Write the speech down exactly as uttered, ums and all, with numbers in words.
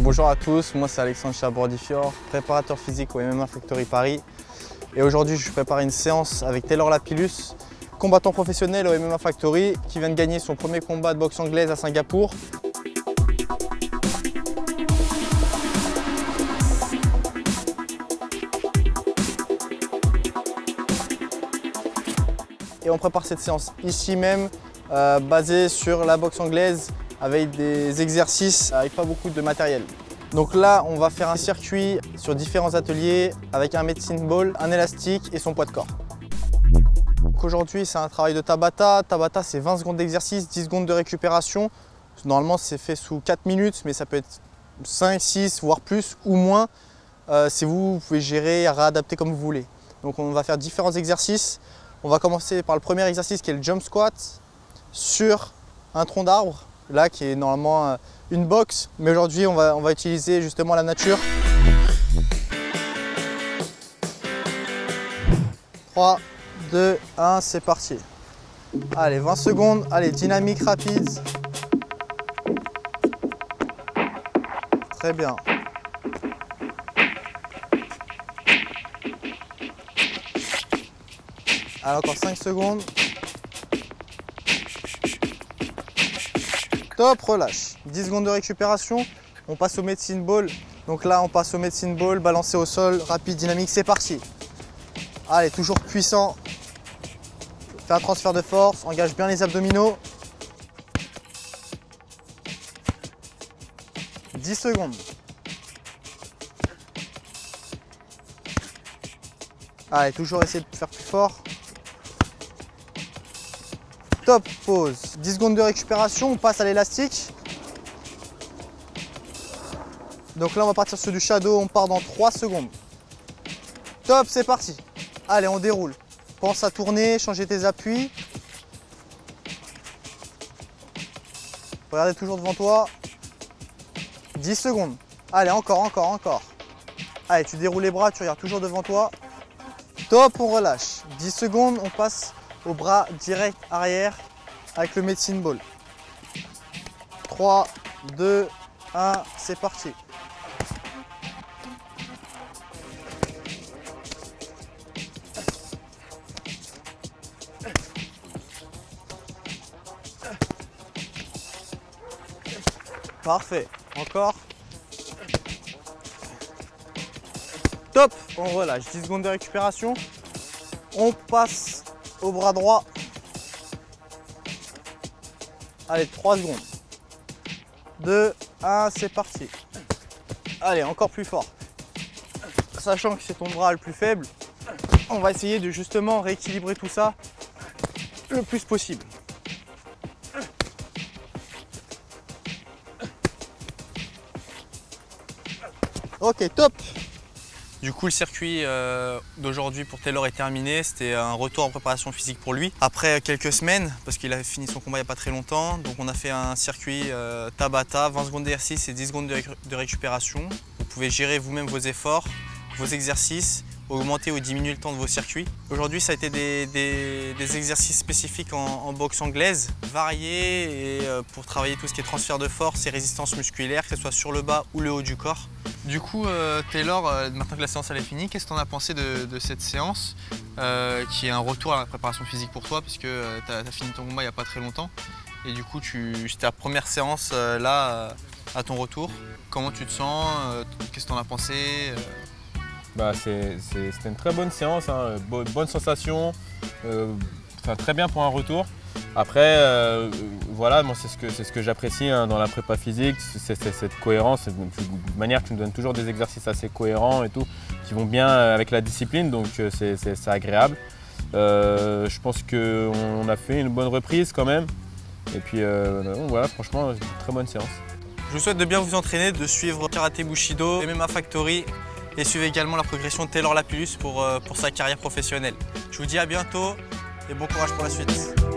Bonjour à tous, moi c'est Alexandre Chabordifior, préparateur physique au M M A Factory Paris. Et aujourd'hui je prépare une séance avec Taylor Lapillus, combattant professionnel au M M A Factory qui vient de gagner son premier combat de boxe anglaise à Singapour. Et on prépare cette séance ici même, euh, basée sur la boxe anglaise, avec des exercices avec pas beaucoup de matériel. Donc là, on va faire un circuit sur différents ateliers avec un medicine ball, un élastique et son poids de corps. Aujourd'hui, c'est un travail de Tabata. Tabata, c'est vingt secondes d'exercice, dix secondes de récupération. Normalement, c'est fait sous quatre minutes, mais ça peut être cinq, six, voire plus ou moins. Euh, c'est vous, vous pouvez gérer, réadapter comme vous voulez. Donc on va faire différents exercices. On va commencer par le premier exercice qui est le jump squat sur un tronc d'arbre, là qui est normalement une boxe, mais aujourd'hui on va, on va utiliser justement la nature. trois, deux, un, c'est parti. Allez, vingt secondes, allez, dynamique rapide. Très bien. Allez, encore cinq secondes. Top, relâche. dix secondes de récupération. On passe au medicine ball. Donc là, on passe au medicine ball, balancé au sol, rapide, dynamique, c'est parti. Allez, toujours puissant. Fais un transfert de force, engage bien les abdominaux. dix secondes. Allez, toujours essayer de faire plus fort. Top, pause. dix secondes de récupération, on passe à l'élastique. Donc là, on va partir sur du shadow, on part dans trois secondes. Top, c'est parti. Allez, on déroule. Pense à tourner, changer tes appuis. Regardez toujours devant toi. dix secondes. Allez, encore, encore, encore. Allez, tu déroules les bras, tu regardes toujours devant toi. Top, on relâche. dix secondes, on passe au bras direct arrière avec le medicine ball. trois, deux, un, c'est parti. Parfait. Encore. Top, on relâche. dix secondes de récupération. On passe au bras droit. Allez, trois secondes. deux, un, c'est parti. Allez, encore plus fort. Sachant que c'est ton bras le plus faible, on va essayer de justement rééquilibrer tout ça le plus possible. Ok, top. Du coup, le circuit euh, d'aujourd'hui pour Taylor est terminé. C'était un retour en préparation physique pour lui. Après quelques semaines, parce qu'il a fini son combat il n'y a pas très longtemps, donc on a fait un circuit euh, Tabata, vingt secondes d'exercice et dix secondes de, ré de récupération. Vous pouvez gérer vous-même vos efforts, vos exercices, augmenter ou diminuer le temps de vos circuits. Aujourd'hui, ça a été des, des, des exercices spécifiques en, en boxe anglaise, variés et euh, pour travailler tout ce qui est transfert de force et résistance musculaire, que ce soit sur le bas ou le haut du corps. Du coup, euh, Taylor, euh, maintenant que la séance elle est finie, qu'est-ce que tu en as pensé de, de cette séance euh, qui est un retour à la préparation physique pour toi puisque euh, tu as, as fini ton combat il n'y a pas très longtemps et du coup, c'était ta première séance euh, là euh, à ton retour. Comment tu te sens euh, Qu'est-ce que tu en as pensé euh... bah, C'était une très bonne séance, hein, bonne, bonne sensation, euh, très bien pour un retour. Après, euh, voilà, moi c'est ce que, c'est ce que j'apprécie hein, dans la prépa physique, c'est cette cohérence, de manière que tu me donnes toujours des exercices assez cohérents et tout, qui vont bien avec la discipline, donc c'est agréable. Euh, je pense qu'on a fait une bonne reprise quand même, et puis euh, voilà, franchement, une très bonne séance. Je vous souhaite de bien vous entraîner, de suivre Karaté Bushido, M M A Factory, et suivez également la progression de Taylor Lapillus pour, pour sa carrière professionnelle. Je vous dis à bientôt et bon courage pour la suite.